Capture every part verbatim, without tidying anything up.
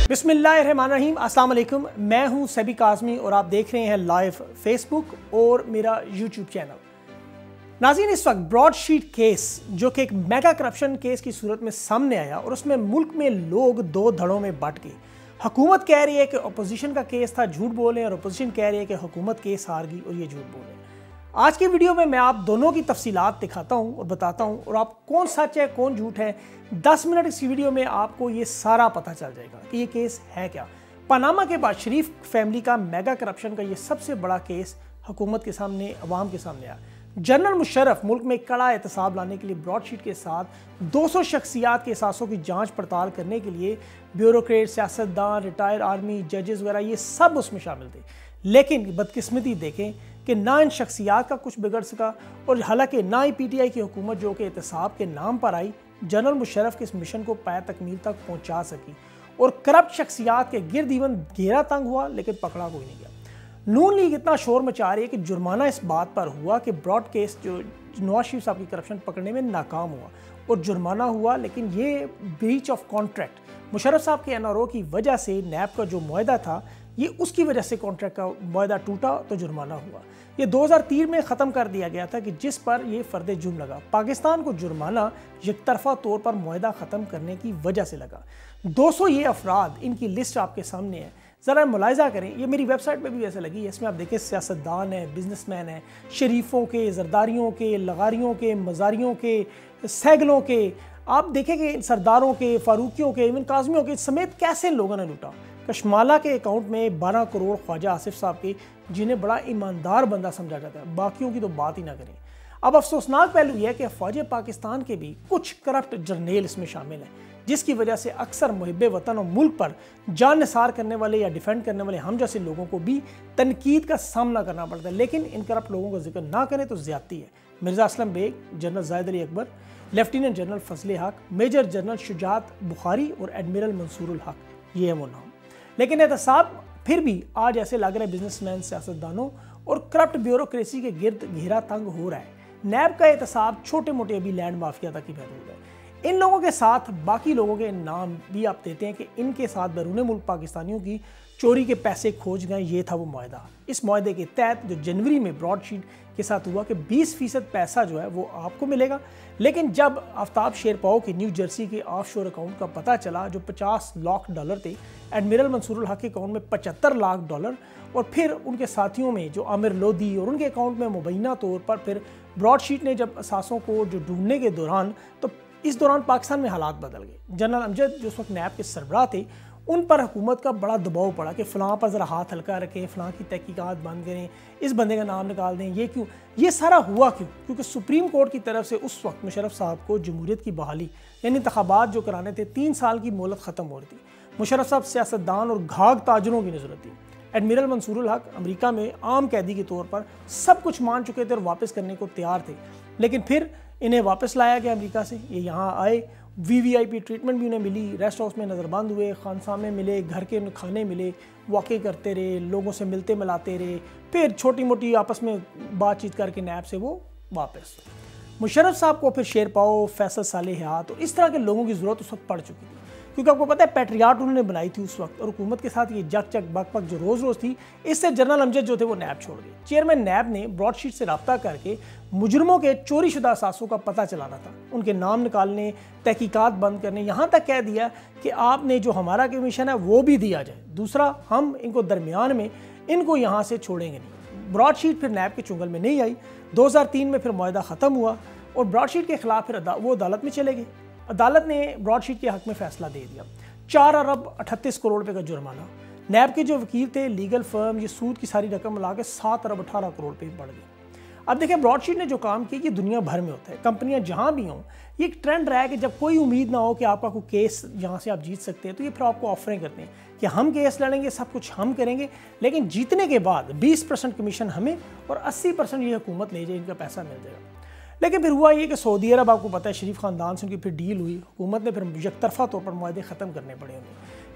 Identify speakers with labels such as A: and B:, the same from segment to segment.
A: بسم اللہ الرحمن الرحیم، السلام علیکم۔ میں ہوں سیبی کاظمی اور آپ دیکھ رہے ہیں لائیو فیس بک اور میرا یوٹیوب چینل۔ ناظرین، اس وقت براڈ شیٹ کیس جو کہ ایک میگا کرپشن کیس کی صورت میں سامنے آیا اور اس میں ملک میں لوگ دو دھڑوں میں بٹ گئے۔ حکومت کہہ رہی ہے کہ اپوزیشن کا کیس تھا، جھوٹ بولیں، اور اپوزیشن کہہ رہی ہے کہ حکومت کیس ہار گئی اور یہ جھوٹ بولیں۔ آج کی ویڈیو میں میں آپ دونوں کی تفصیلات دکھاتا ہوں اور بتاتا ہوں، اور آپ کون سچ ہے کون جھوٹ ہے، دس منٹ اس ویڈیو میں آپ کو یہ سارا پتہ چل جائے گا کہ یہ کیس ہے کیا۔ پاناما کے بعد شریف فیملی کا میگا کرپشن کا یہ سب سے بڑا کیس حکومت کے سامنے، عوام کے سامنے آیا۔ جنرل مشرف ملک میں کڑا احتساب لانے کے لیے براڈ شیٹ کے ساتھ دو سو شخصیات کے اثاثوں کی جانچ پڑتال کرنے کے لیے بیوروکریٹ، سیاستدان، ریٹائر آرمی، ججز وغیرہ یہ سب اس میں شامل تھے، لیکن بدقسمتی دیکھیں کہ نہ ان شخصیات کا کچھ بگڑ سکا، اور حالانکہ نہ ہی پی ٹی آئی کی حکومت جو کہ احتساب کے نام پر آئی جنرل مشرف کے اس مشن کو پایہ تکمیل تک پہنچا سکی، اور کرپٹ شخصیات کے گرد ایون گھیرا تنگ ہوا لیکن پکڑا کوئی نہیں گیا۔ نون لیگ اتنا شور مچا رہی ہے کہ جرمانہ اس بات پر ہوا کہ براڈ کیس جو نواز شریف صاحب کی کرپشن پکڑنے میں ناکام ہوا، اور جرمانہ ہوا، لیکن یہ بریچ آف کانٹریکٹ مشرف صاحب کے این آر او کی وجہ سے نیب کا جو معاہدہ تھا یہ اس کی وجہ سے کانٹریکٹ کا معاہدہ ٹوٹا تو جرمانہ ہوا۔ یہ دو ہزار تین میں ختم کر دیا گیا تھا کہ جس پر یہ فرد جرم لگا۔ پاکستان کو جرمانہ یک طرفہ طور پر معاہدہ ختم کرنے کی وجہ سے لگا۔ دو سو یہ افراد، ان کی لسٹ آپ کے سامنے ہے، ذرا ملاحظہ کریں، یہ میری ویب سائٹ پہ بھی ویسے لگی ہے، اس میں آپ دیکھیں سیاستدان ہیں، بزنس مین ہیں، شریفوں کے، زرداریوں کے، لغاریوں کے، مزاریوں کے، سیگلوں کے، آپ دیکھیں کہ سرداروں کے، فاروقیوں کے، ایون کاظمیوں کے سمیت کیسے لوگوں نے لوٹا۔ کشمالہ کے اکاؤنٹ میں بارہ کروڑ خواجہ آصف صاحب کے، جنہیں بڑا ایماندار بندہ سمجھا جاتا ہے، باقیوں کی تو بات ہی نہ کریں۔ اب افسوسناک پہلو یہ ہے کہ فوج پاکستان کے بھی کچھ کرپٹ جرنیل اس میں شامل ہیں، جس کی وجہ سے اکثر محب وطن اور ملک پر جان نثار کرنے والے یا ڈیفینڈ کرنے والے ہم جیسے لوگوں کو بھی تنقید کا سامنا کرنا پڑتا ہے، لیکن ان کرپٹ لوگوں کا ذکر نہ کریں تو زیادتی ہے۔ Mirza Aslam Beg, general Zahid Ali Akbar, lieutenant general Fazal Haq, major general شجاعت بخاری اور ایڈمرل منصور الحق، یہ ہے وہ نام۔ لیکن احتساب پھر بھی آج ایسے لگ رہے بزنس مین، سیاستدانوں اور کرپٹ بیوروکریسی کے گرد گھیرا تنگ ہو رہا ہے۔ نیب کا احتساب چھوٹے موٹے ابھی لینڈ مافیا تک ہی محدود ہے۔ ان لوگوں کے ساتھ باقی لوگوں کے نام بھی آپ دیتے ہیں کہ ان کے ساتھ بیرون ملک پاکستانیوں کی چوری کے پیسے کھوج گئے، یہ تھا وہ معاہدہ۔ اس معاہدے کے تحت جو جنوری میں براڈ شیٹ کے ساتھ ہوا کہ بیس فیصد پیسہ جو ہے وہ آپ کو ملے گا، لیکن جب آفتاب شیرپاؤ کے نیو جرسی کے آف شور اکاؤنٹ کا پتہ چلا جو پچاس لاکھ ڈالر تھے، ایڈمرل منصور الحق کے اکاؤنٹ میں پچہتر لاکھ ڈالر، اور پھر ان کے ساتھیوں میں جو عامر لودھی اور ان کے اکاؤنٹ میں مبینہ طور پر پھر براڈ شیٹ نے جب اثاثوں کو جو ڈھونڈنے کے دوران، تو اس دوران پاکستان میں حالات بدل گئے۔ جنرل امجد جو اس وقت نیب کے سربراہ تھے، ان پر حکومت کا بڑا دباؤ پڑا کہ فلاں پر ذرا ہاتھ ہلکا رکھیں، فلاں کی تحقیقات بند کریں، اس بندے کا نام نکال دیں۔ یہ کیوں؟ یہ سارا ہوا کیوں؟ کیونکہ سپریم کورٹ کی طرف سے اس وقت مشرف صاحب کو جمہوریت کی بحالی یعنی انتخابات جو کرانے تھے، تین سال کی مہلت ختم ہو رہی تھی۔ مشرف صاحب سیاستدان اور گھاگ تاجروں کی نظرت تھی۔ ایڈمرل منصور الحق امریکہ میں عام قیدی کے طور پر سب کچھ مان چکے تھے اور واپس کرنے کو تیار تھے، لیکن پھر انہیں واپس لایا گیا امریکہ سے۔ یہ یہاں آئے، وی وی آئی پی ٹریٹمنٹ بھی انہیں ملی، ریسٹ ہاؤس میں نظر بند ہوئے، خانسامے ملے، گھر کے کھانے ملے، واقع کرتے رہے، لوگوں سے ملتے ملاتے رہے، پھر چھوٹی موٹی آپس میں بات چیت کر کے نیب سے وہ واپس۔ مشرف صاحب کو پھر شیرپاؤ، فیصل صالح حیات اور اس طرح کے لوگوں کی ضرورت اس وقت پڑ چکی تھی، کیونکہ آپ کو پتہ ہے پیٹریاٹ انہوں نے بنائی تھی اس وقت، اور حکومت کے ساتھ یہ جک جک بک بک جو روز روز تھی، اس سے جنرل امجد جو تھے وہ نیب چھوڑ گئے۔ چیئرمین نیب نے براڈ شیٹ سے رابطہ کر کے مجرموں کے چوری شدہ اثاثوں کا پتہ چلانا تھا، ان کے نام نکالنے، تحقیقات بند کرنے، یہاں تک کہہ دیا کہ آپ نے جو ہمارا کمیشن ہے وہ بھی دیا جائے، دوسرا ہم ان کو درمیان میں ان کو یہاں سے چھوڑیں گے نہیں۔ براڈ شیٹ پھر نیب کے چنگل میں نہیں آئی۔ دو ہزار تین میں پھر معاہدہ ختم ہوا اور براڈ شیٹ کے خلاف پھر وہ عدالت میں چلے گئے۔ عدالت نے براڈ شیٹ کے حق میں فیصلہ دے دیا، چار ارب اٹھتیس کروڑ روپے کا جرمانہ۔ نیب کے جو وکیل تھے، لیگل فرم، یہ سود کی ساری رقم ملا کے سات ارب اٹھارہ کروڑ روپے بڑھ گئے۔ اب دیکھیں براڈ شیٹ نے جو کام کیا یہ دنیا بھر میں ہوتا ہے، کمپنیاں جہاں بھی ہوں، یہ ایک ٹرینڈ رہا ہے کہ جب کوئی امید نہ ہو کہ آپ کا کوئی کیس یہاں سے آپ جیت سکتے ہیں، تو یہ پھر آپ کو آفریں کرتے ہیں کہ ہم کیس لڑیں گے، سب کچھ ہم کریں گے، لیکن جیتنے کے بعد بیس پرسنٹ کمیشن ہمیں اور اسی پرسنٹ یہ حکومت لے جائے، ان کا پیسہ مل جائے گا۔ لیکن پھر ہوا یہ کہ سعودی عرب آپ کو پتہ ہے شریف خاندان سے ان کی پھر ڈیل ہوئی، حکومت نے پھر یک طرفہ طور پر معاہدے ختم کرنے پڑے انہیں۔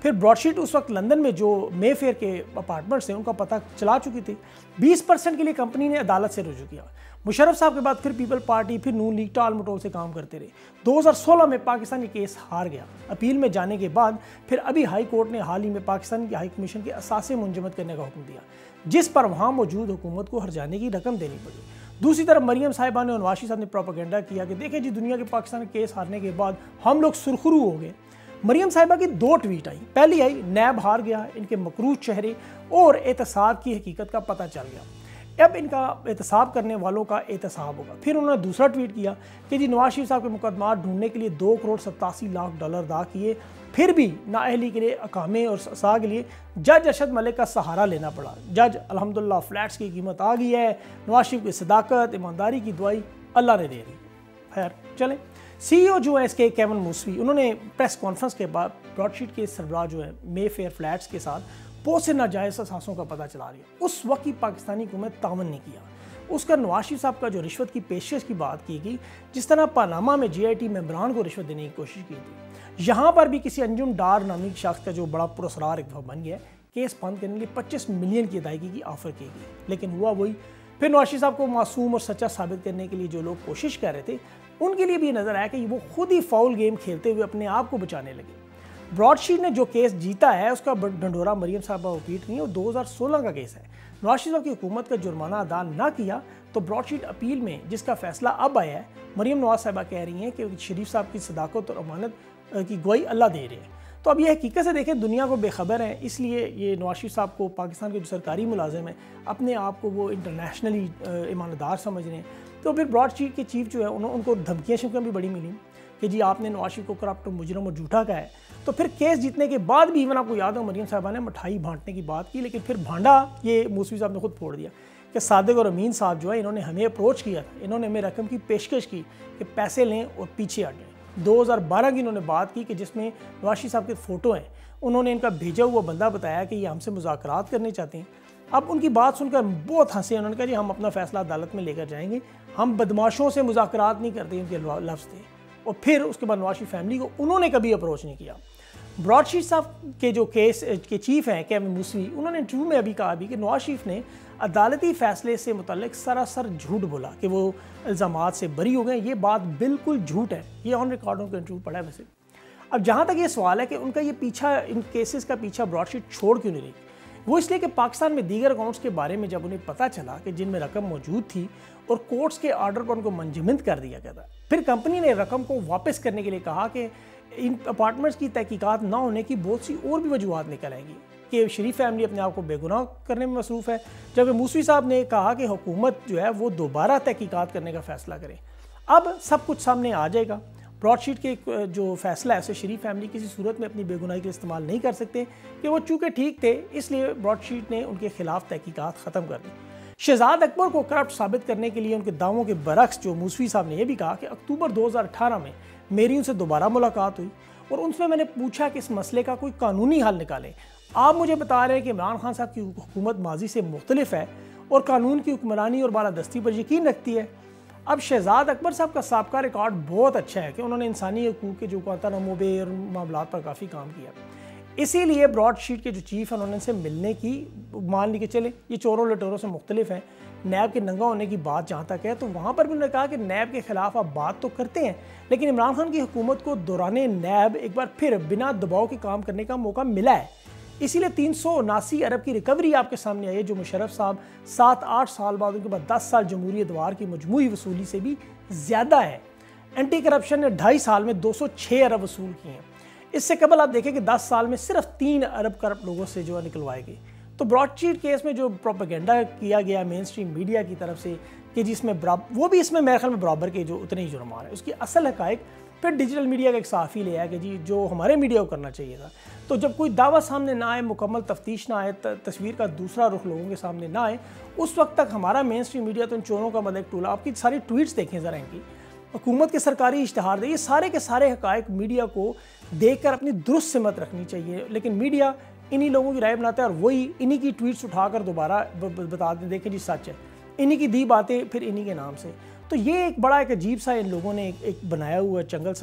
A: پھر براڈ شیٹ اس وقت لندن میں جو مے فیئر کے اپارٹمنٹس ہیں ان کا پتہ چلا چکی تھی. بیس پرسنٹ کے لیے کمپنی نے عدالت سے رجوع کیا. مشرف صاحب کے بعد پھر پیپل پارٹی، پھر نون لیگ ٹال مٹول سے کام کرتے رہے. دو ہزار سولہ میں پاکستان یہ کیس ہار گیا. اپیل میں جانے کے بعد پھر ابھی ہائی کورٹ نے حال ہی میں پاکستان کی ہائی کمیشن کے اثاثے منجمد کرنے کا حکم دیا، جس پر وہاں موجود حکومت کو ہرجانے کی رقم دینی پڑی. دوسری طرف مریم صاحبہ نے اور نواز شریف صاحب نے پروپیگنڈا کیا کہ دیکھیں جی دنیا کے پاکستان کے کیس ہارنے کے بعد ہم لوگ سرخرو ہو گئے. مریم صاحبہ کی دو ٹویٹ آئی. پہلی آئی نیب ہار گیا، ان کے مکروہ چہرے اور احتساب کی حقیقت کا پتہ چل گیا، اب ان کا احتساب کرنے والوں کا احتساب ہوگا. پھر انہوں نے دوسرا ٹویٹ کیا کہ جی نواز شریف صاحب کے مقدمات ڈھونڈنے کے لیے دو کروڑ ستاسی لاکھ ڈالر ادا کیے، پھر بھی نااہلی کے لیے اقامے اور سزا کے لیے جج ارشد ملک کا سہارا لینا پڑا. جج الحمدللہ فلیٹس کی قیمت آ گئی ہے. نواز شریف کی صداقت، ایمانداری کی دعائی اللہ نے دے دی. خیر چلیں، سی ای او جو ہے اس کے کیون موسوی، انہوں نے پریس کانفرنس کے بعد براڈ شیٹ کے سربراہ جو ہے مے فیئر فلیٹس کے ساتھ بہت سے ناجائز اثاثوں کا پتہ چلا رہی ہے. اس وقت کی پاکستانی حکومت تعاون نہیں کیا. اس کا نواز شریف صاحب کا جو رشوت کی پیشکش کی بات کی گئی، جس طرح پاناما میں جے آئی ٹی ممبران کو رشوت دینے کی کوشش کی تھی، یہاں پر بھی کسی انجم ڈار نامی شخص کا جو بڑا پراسرار ایک بن گیا ہے، کیس بند کرنے کے لیے پچیس ملین کی ادائیگی کی آفر کی گئی، لیکن ہوا وہی. پھر نواز شریف صاحب کو معصوم اور سچا ثابت کرنے کے لیے جو لوگ کوشش کر رہے تھے، ان کے لیے بھی یہ نظر آیا کہ وہ خود ہی فاؤل گیم کھیلتے ہوئے اپنے آپ کو بچانے لگے. براڈ شیٹ نے جو کیس جیتا ہے اس کا ڈنڈورا مریم صاحبہ ریپیٹ نہیں ہے، وہ دو ہزار سولہ کا کیس ہے. نواز شریف صاحب کی حکومت کا جرمانہ ادا نہ کیا تو براڈ شیٹ اپیل میں جس کا فیصلہ اب آیا ہے، مریم نواز صاحبہ کہہ رہی ہیں کہ شریف صاحب کی صداقت اور امانت کی گواہی اللہ دے رہے ہیں. تو اب یہ حقیقت سے دیکھیں دنیا کو بے خبر ہے، اس لیے یہ نواز شریف صاحب کو پاکستان کے جو سرکاری ملازم ہیں اپنے آپ کو وہ انٹرنیشنلی ایماندار سمجھ رہے ہیں. تو پھر براڈ شیٹ کے چیف جو ہے انہوں ان کو دھمکیاں شمکیاں بھی بڑی ملی کہ جی آپ نے نواز شریف کو کرپٹ مجرم اور جھوٹا کہا ہے. تو پھر کیس جیتنے کے بعد بھی ایون آپ کو یاد ہو مریم صاحبہ نے مٹھائی بانٹنے کی بات کی، لیکن پھر بھانڈا یہ موسوی صاحب نے خود پھوڑ دیا کہ صادق اور امین صاحب جو ہے انہوں نے ہمیں اپروچ کیا تھا، انہوں نے ہمیں رقم کی پیشکش کی کہ پیسے لیں اور پیچھے ہٹ جائیں. دو ہزار بارہ کی انہوں نے بات کی کہ جس میں نواز شریف صاحب کے فوٹو ہیں، انہوں نے ان کا بھیجا ہوا بندہ بتایا کہ یہ ہم سے مذاکرات کرنے چاہتے ہیں. اب ان کی بات سن کر بہت ہنسے، انہوں نے کہا جی ہم اپنا فیصلہ عدالت میں لے کر جائیں گے، ہم بدماشوں سے مذاکرات نہیں کرتے، ان کے لفظ تھے. اور پھر اس کے بعد نواز شریف فیملی کو انہوں نے کبھی اپروچ نہیں کیا. براڈ شیٹ صاحب کے جو کیس کے چیف ہیں کیون موسوی، انہوں نے انٹرویو میں ابھی کہا بھی کہ نواز شریف نے عدالتی فیصلے سے متعلق سراسر جھوٹ بولا کہ وہ الزامات سے بری ہو گئے. یہ بات بالکل جھوٹ ہے. یہ آن ریکارڈ ان کا انٹرویو پڑھا ہے ویسے. اب جہاں تک یہ سوال ہے کہ ان کا یہ پیچھا، ان کیسز کا پیچھا براڈ شیٹ چھوڑ کیوں نہیں رہی، وہ اس لیے کہ پاکستان میں دیگر اکاؤنٹس کے بارے میں جب انہیں پتہ چلا کہ جن میں رقم موجود تھی اور کورٹس کے آرڈر پر ان کو منجمد کر دیا گیا تھا، پھر کمپنی نے رقم کو واپس کرنے کے لیے کہا کہ ان اپارٹمنٹس کی تحقیقات نہ ہونے کی بہت سی اور بھی وجوہات نکل آئیں گی کہ شریف فیملی اپنے آپ کو بے گناہ کرنے میں مصروف ہے، جبکہ موسوی صاحب نے کہا کہ حکومت جو ہے وہ دوبارہ تحقیقات کرنے کا فیصلہ کرے. اب سب کچھ سامنے آ جائے گا. براڈ شیٹ کے جو فیصلہ ہے اسے شریف فیملی کسی صورت میں اپنی بے گناہی کے استعمال نہیں کر سکتے کہ وہ چونکہ ٹھیک تھے، اس لیے براڈ شیٹ نے ان کے خلاف تحقیقات ختم کر دی. شہزاد اکبر کو کرپٹ ثابت کرنے کے لیے ان کے دعووں کے برعکس جو موسوی صاحب نے یہ بھی کہا کہ اکتوبر دو ہزار اٹھارہ میں میری ان سے دوبارہ ملاقات ہوئی اور ان سے میں نے پوچھا کہ اس مسئلے کا کوئی قانونی حل نکالیں. آپ مجھے بتا رہے ہیں کہ عمران خان صاحب کی حکومت ماضی سے مختلف ہے اور قانون کی حکمرانی اور بالادستی پر یقین رکھتی ہے. اب شہزاد اکبر صاحب کا سابقہ ریکارڈ بہت اچھا ہے کہ انہوں نے انسانی حقوق کے جو گوانتانامو بے اور معاملات پر کافی کام کیا. اسی لیے براڈ شیٹ کے جو چیف ہیں انہوں نے ان سے ملنے کی مان لی کہ چلے یہ چوروں لٹوروں سے مختلف ہیں. نیب کے ننگا ہونے کی بات جہاں تک ہے تو وہاں پر بھی انہوں نے کہا کہ نیب کے خلاف آپ بات تو کرتے ہیں، لیکن عمران خان کی حکومت کو دوران نیب ایک بار پھر بنا دباؤ کے کام کرنے کا موقع ملا ہے. اسی لیے تین سو اناسی ارب کی ریکوری آپ کے سامنے آئی ہے، جو مشرف صاحب سات آٹھ سال بعد ان کے بعد دس سال جمہوری ادوار کی مجموعی وصولی سے بھی زیادہ ہے. اینٹی کرپشن نے ڈھائی سال میں دو سو چھ ارب وصول کیے ہیں. اس سے قبل آپ دیکھیں کہ دس سال میں صرف تین ارب کرپٹ لوگوں سے جو ہے نکلوائے گئے. تو براڈ شیٹ کیس میں جو پروپیگنڈا کیا گیا مین سٹریم میڈیا کی طرف سے کہ جس میں وہ بھی اس میں میرے خیال میں برابر کے جو اتنے ہی جرمان ہیں، اس کی اصل حقائق پھر ڈیجیٹل میڈیا کا ایک صحافی لے آیا کہ جی جو ہمارے میڈیا کو کرنا چاہیے تھا. تو جب کوئی دعویٰ سامنے نہ آئے، مکمل تفتیش نہ آئے، تصویر کا دوسرا رخ لوگوں کے سامنے نہ آئے، اس وقت تک ہمارا مین سٹریم میڈیا تو ان چوروں کا مدد ٹولا. آپ کی ساری ٹویٹس دیکھیں ذرا، ان کی حکومت کے سرکاری اشتہار دے، یہ سارے کے سارے حقائق میڈیا کو دیکھ کر اپنی درست سمت رکھنی چاہیے. لیکن میڈیا انہی لوگوں کی رائے بناتا ہے اور وہی انہی کی ٹویٹس اٹھا کر دوبارہ بتا دیں دیکھیں جی سچ ہے، انہی کی دی باتیں پھر انہی کے نام سے. تو یہ ایک بڑا ایک عجیب سا ان لوگوں نے ایک بنایا ہوا چنگل سا.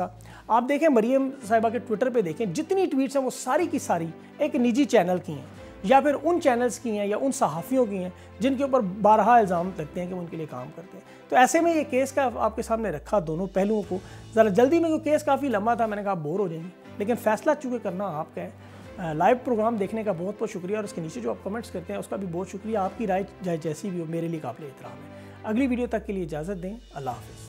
A: आप देखें मरीम साहिबा के ट्विटर पे देखें, जितनी ट्वीट्स हैं वो सारी की सारी एक निजी चैनल की हैं या फिर उन चैनल्स की हैं या उन सहाफ़ियों की हैं जिनके ऊपर बारहा इल्ज़ाम लगते हैं कि वो उनके लिए काम करते हैं। तो ऐसे में ये केस का आपके सामने रखा दोनों पहलुओं को, ज़रा जल्दी में, क्योंकि केस काफ़ी लंबा था, मैंने कहा आप बोर हो जाएंगे, लेकिन फ़ैसला चूँकि करना आपका है। लाइव प्रोग्राम देखने का बहुत बहुत शुक्रिया और उसके नीचे जो आप कमेंट्स करते हैं उसका भी बहुत शुक्रिया। आपकी राय चाहे जैसी भी हो मेरे लिए काबिल एहतराम है। अगली वीडियो तक के लिए इजाज़त दें। अल्लाह हाफ़िज़।